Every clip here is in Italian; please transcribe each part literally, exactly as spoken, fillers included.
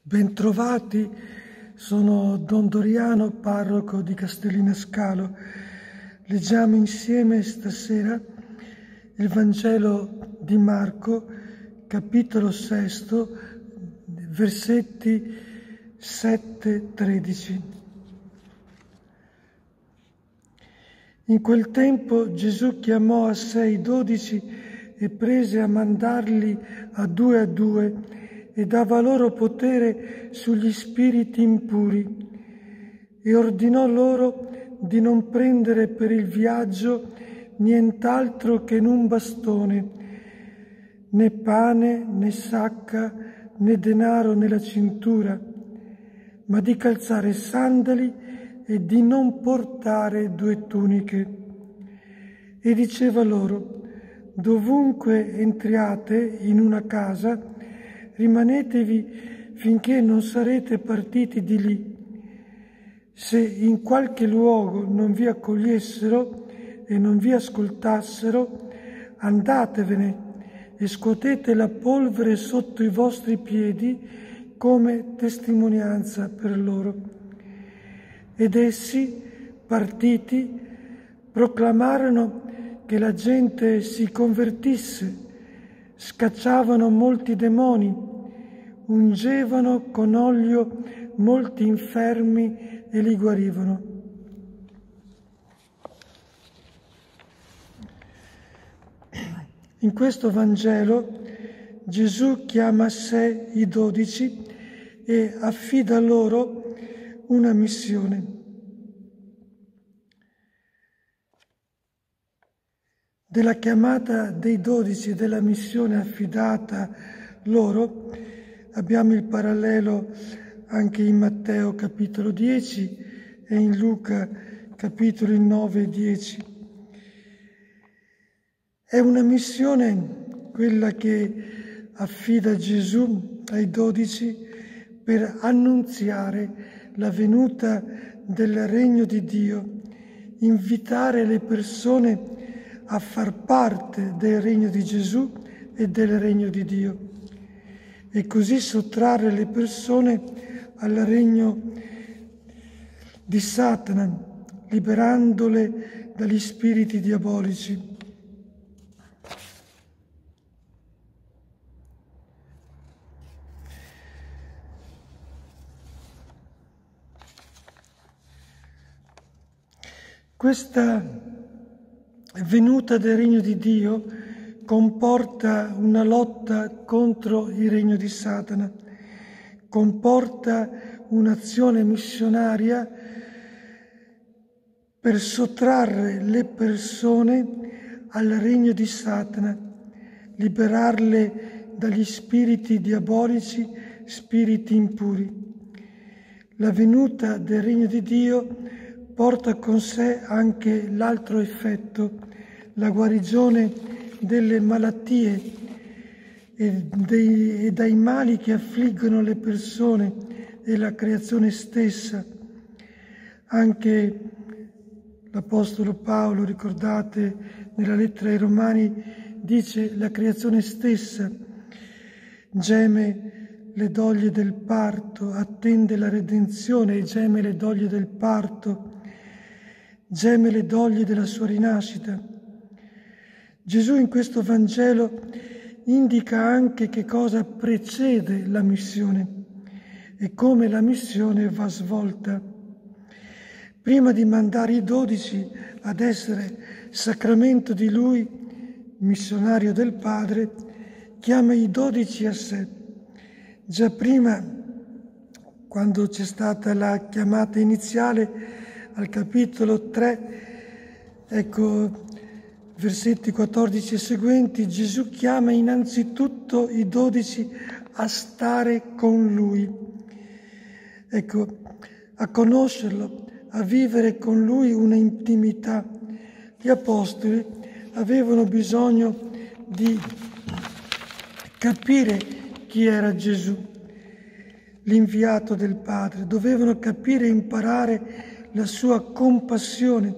Bentrovati, sono Don Doriano, parroco di Castellina Scalo. Leggiamo insieme stasera il Vangelo di Marco, capitolo sesto, versetti sette tredici. In quel tempo Gesù chiamò a sé i dodici e prese a mandarli a due a due e dava loro potere sugli spiriti impuri e ordinò loro di non prendere per il viaggio nient'altro che un bastone, né pane, né sacca, né denaro nella cintura, ma di calzare sandali e di non portare due tuniche. E diceva loro: dovunque entriate in una casa, rimanetevi finché non sarete partiti di lì. Se in qualche luogo non vi accogliessero e non vi ascoltassero, andatevene e scuotete la polvere sotto i vostri piedi come testimonianza per loro. Ed essi, partiti, proclamarono che la gente si convertisse, scacciavano molti demoni, ungevano con olio molti infermi e li guarivano. In questo Vangelo Gesù chiama a sé i dodici e affida loro una missione. Della chiamata dei dodici e della missione affidata loro abbiamo il parallelo anche in Matteo capitolo dieci e in Luca capitoli nove e dieci. È una missione quella che affida Gesù ai dodici per annunziare la venuta del regno di Dio, invitare le persone a far parte del regno di Gesù e del regno di Dio, e così sottrarre le persone al regno di Satana, liberandole dagli spiriti diabolici. Questa venuta del regno di Dio comporta una lotta contro il regno di Satana, comporta un'azione missionaria per sottrarre le persone al regno di Satana, liberarle dagli spiriti diabolici, spiriti impuri. La venuta del regno di Dio porta con sé anche l'altro effetto, la guarigione delle malattie e, dei, e dai mali che affliggono le persone e la creazione stessa. Anche l'Apostolo Paolo, ricordate, nella lettera ai Romani, dice: la creazione stessa geme le doglie del parto, attende la redenzione e geme le doglie del parto, geme le doglie della sua rinascita. Gesù in questo Vangelo indica anche che cosa precede la missione e come la missione va svolta. Prima di mandare i dodici ad essere sacramento di Lui, missionario del Padre, chiama i dodici a sé. Già prima, quando c'è stata la chiamata iniziale, al capitolo tre, ecco, versetti quattordici e seguenti, Gesù chiama innanzitutto i dodici a stare con Lui, ecco, a conoscerlo, a vivere con Lui una intimità. Gli apostoli avevano bisogno di capire chi era Gesù, l'inviato del Padre, dovevano capire e imparare la sua compassione,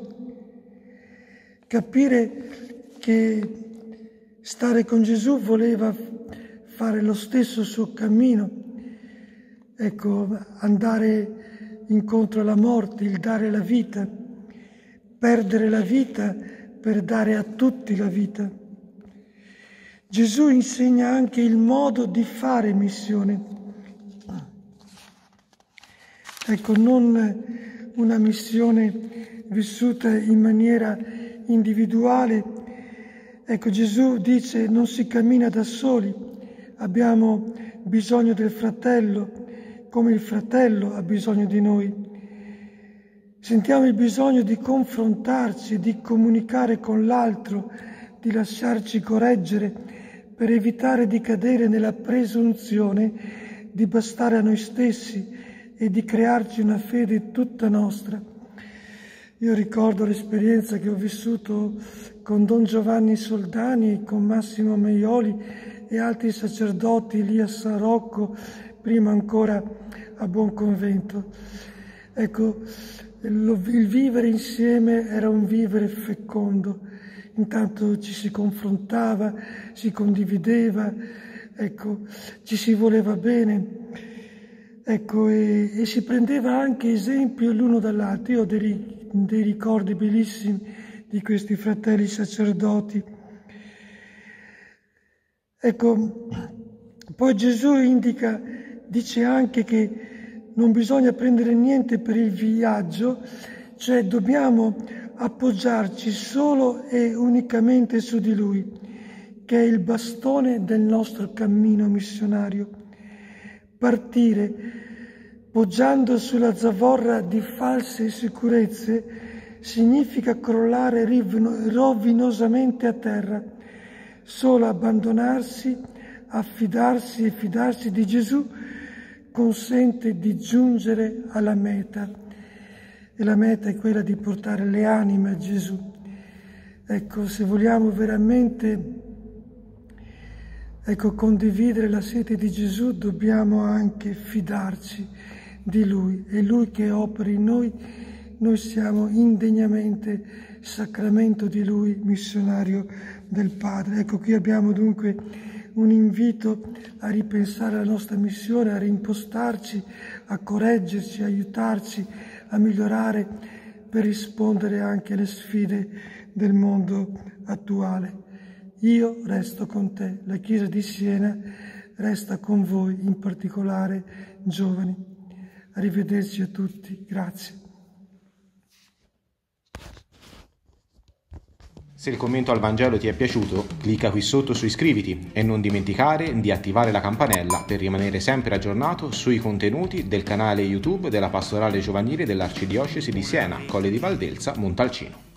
capire che stare con Gesù voleva fare lo stesso suo cammino, ecco, andare incontro alla morte, il dare la vita, perdere la vita per dare a tutti la vita. Gesù insegna anche il modo di fare missione. Ecco, non una missione vissuta in maniera individuale. Ecco, Gesù dice: non si cammina da soli, abbiamo bisogno del fratello, come il fratello ha bisogno di noi. Sentiamo il bisogno di confrontarci, di comunicare con l'altro, di lasciarci correggere per evitare di cadere nella presunzione di bastare a noi stessi e di crearci una fede tutta nostra. Io ricordo l'esperienza che ho vissuto con Don Giovanni Soldani, con Massimo Meioli e altri sacerdoti lì a San Rocco, prima ancora a Buonconvento. Ecco, il vivere insieme era un vivere fecondo. Intanto ci si confrontava, si condivideva, ecco, ci si voleva bene. Ecco, e, e si prendeva anche esempio l'uno dall'altro. Io ho dei, dei ricordi bellissimi di questi fratelli sacerdoti. Ecco, poi Gesù indica, dice anche che non bisogna prendere niente per il viaggio, cioè dobbiamo appoggiarci solo e unicamente su di Lui, che è il bastone del nostro cammino missionario. Partire poggiando sulla zavorra di false sicurezze significa crollare rovinosamente a terra. Solo abbandonarsi, affidarsi e fidarsi di Gesù consente di giungere alla meta. E la meta è quella di portare le anime a Gesù. Ecco, se vogliamo veramente Ecco, condividere la sete di Gesù, dobbiamo anche fidarci di Lui. È Lui che opera in noi, noi siamo indegnamente sacramento di Lui, missionario del Padre. Ecco, qui abbiamo dunque un invito a ripensare la nostra missione, a reimpostarci, a correggerci, a aiutarci a migliorare per rispondere anche alle sfide del mondo attuale. Io resto con te, la Chiesa di Siena resta con voi, in particolare giovani. Arrivederci a tutti, grazie. Se il commento al Vangelo ti è piaciuto, clicca qui sotto su iscriviti e non dimenticare di attivare la campanella per rimanere sempre aggiornato sui contenuti del canale YouTube della Pastorale Giovanile dell'Arcidiocesi di Siena, Colle di Valdelsa, Montalcino.